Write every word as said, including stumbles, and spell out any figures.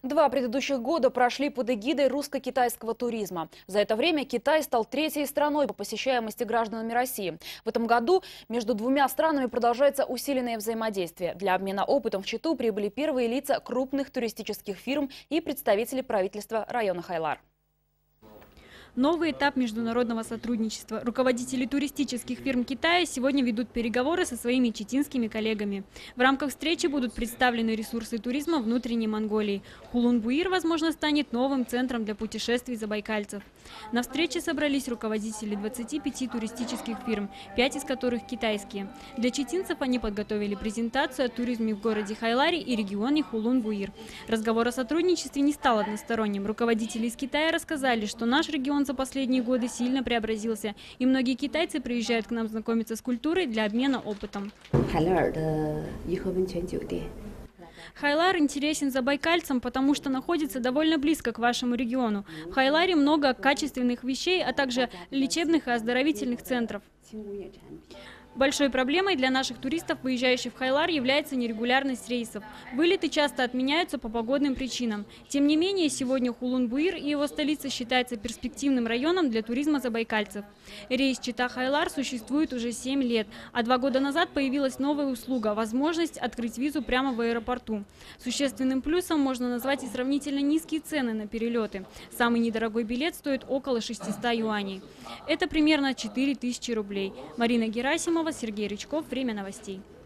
Два предыдущих года прошли под эгидой русско-китайского туризма. За это время Китай стал третьей страной по посещаемости гражданами России. В этом году между двумя странами продолжается усиленное взаимодействие. Для обмена опытом в Читу прибыли первые лица крупных туристических фирм и представители правительства района Хайлар. Новый этап международного сотрудничества. Руководители туристических фирм Китая сегодня ведут переговоры со своими читинскими коллегами. В рамках встречи будут представлены ресурсы туризма внутренней Монголии. Хулун-Буир, возможно, станет новым центром для путешествий забайкальцев. На встрече собрались руководители двадцати пяти туристических фирм, пять из которых китайские. Для читинцев они подготовили презентацию о туризме в городе Хайларе и регионе Хулун-Буир. Разговор о сотрудничестве не стал односторонним. Руководители из Китая рассказали, что наш регион за последние годы сильно преобразился, и многие китайцы приезжают к нам знакомиться с культурой для обмена опытом. Хайлар интересен забайкальцам, потому что находится довольно близко к вашему региону. В Хайларе много качественных вещей, а также лечебных и оздоровительных центров. Большой проблемой для наших туристов, выезжающих в Хайлар, является нерегулярность рейсов. Вылеты часто отменяются по погодным причинам. Тем не менее, сегодня Хулун-Буир и его столица считается перспективным районом для туризма забайкальцев. Рейс Чита-Хайлар существует уже семь лет, а два года назад появилась новая услуга – возможность открыть визу прямо в аэропорту. Существенным плюсом можно назвать и сравнительно низкие цены на перелеты. Самый недорогой билет стоит около шестисот юаней. Это примерно четыре тысячи рублей. Марина Герасимова, Сергей Рычков. Время новостей.